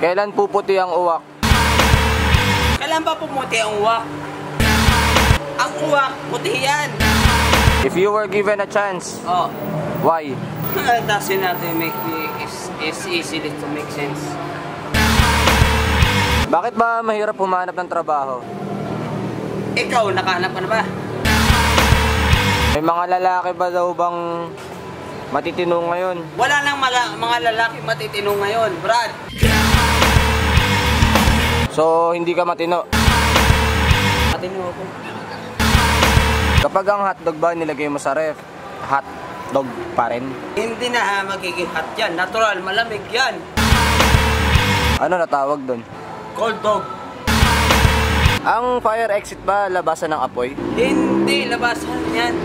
Kailan puputi ang uwak? Kailan ba pumuti ang uwak? Ang uwak, puti yan. If you were given a chance, why? Doesn't natin make it's easy to make sense. Bakit ba mahirap humanap ng trabaho? Ikaw, nakahanap ka na ba? May mga lalaki ba daw bang matitino ngayon? Wala nang mga lalaki matitino ngayon, Brad. So, hindi ka matino? Matino ako. Kapag ang hotdog ba nilagay mo sa ref, hotdog pa rin? Hindi na magiging hot yan. Natural, malamig yan. Ano natawag doon? Cold dog. Ang fire exit ba labasan ng apoy? Hindi, labasan yan.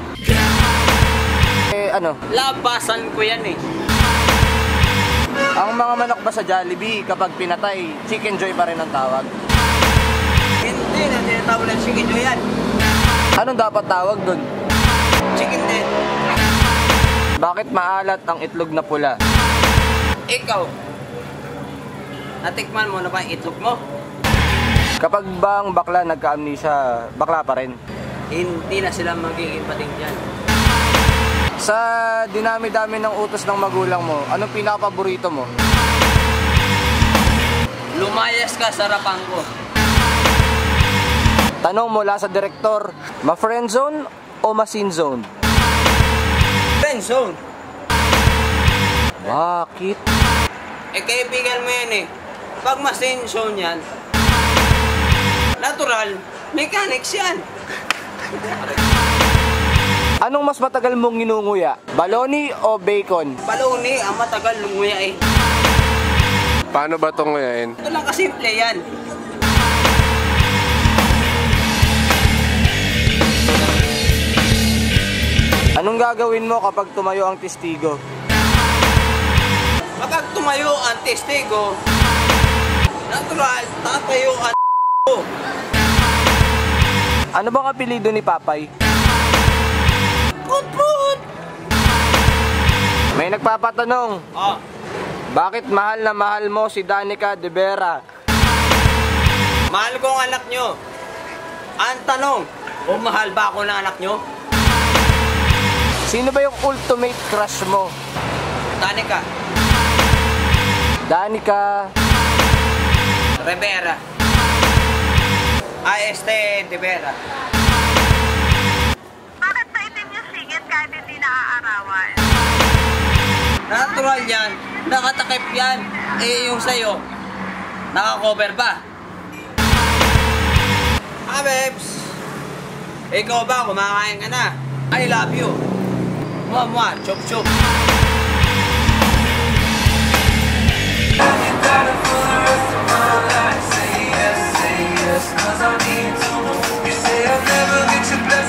Ano? Labasan ko yan eh. Ang mga manok ba sa Jollibee kapag pinatay, chicken joy pa rin ang tawag? Hindi na tinatawag ng chicken joy yan. Anong dapat tawag doon? Chicken din. Bakit maalat ang itlog na pula? Ikaw, natikman mo na ba ang itlog mo? Kapag ba ang bakla nagka-amnesia, bakla pa rin? Hindi na sila magiging pating dyan. Sa dinami-dami ng utos ng magulang mo, anong pinaka-paborito mo? Lumayas ka sa harapan ko. Tanong mula sa direktor, ma-friend zone o ma-scene zone? Friend zone. Bakit? Kaibigan mo yan eh. Pag ma-scene zone yan, natural, mechanics yan. Anong mas matagal mong nginunguya? Baloney o bacon? Baloney, ang matagal lunguya eh. Paano ba itong nguyain? Ito lang kasimple yan. Anong gagawin mo kapag tumayo ang testigo? Kapag tumayo ang testigo, natural, tatayo ang ko. Ano bang apelido ni Papay? Put-put! May nagpapatanong, bakit mahal na mahal mo si Danica de Vera? Mahal ko ang anak nyo. Ang tanong, kung mahal ba ako ng anak nyo? Sino ba yung ultimate crush mo? Danica. Danica Rivera. De Vera. Bakit pa itim yung singit kahit hindi naaarawan? Natural yan. Nakatakip yan. Yung sayo, nakakover ba? Babes! Ikaw ba? Kumakain ka na. I love you. Mwah, chop chop. Say yes, 'cause I need to know. You say I'll never get you back.